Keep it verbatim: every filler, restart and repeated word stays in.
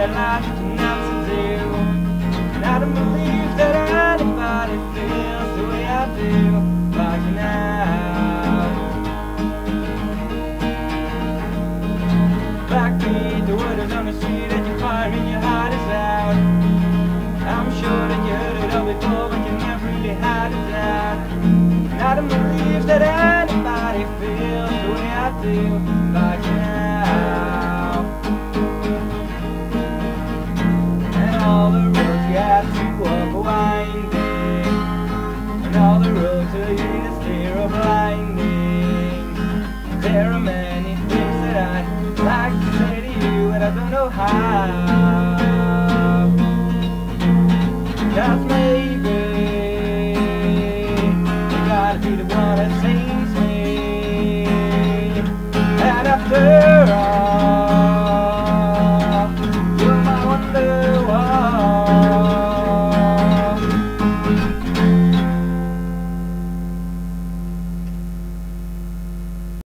a lot not to do. And I don't believe that anybody feels the way I do right now. Backbeat, the word is on the street and you're firing your heart is out. I'm sure that you heard it all before, but you never really had it down. And I don't believe that anybody feels the way I do right now. And all the roads you have to walk are winding, and all the roads to you to steer are blinding. There are many things that I'd like to say to you, and I don't know how.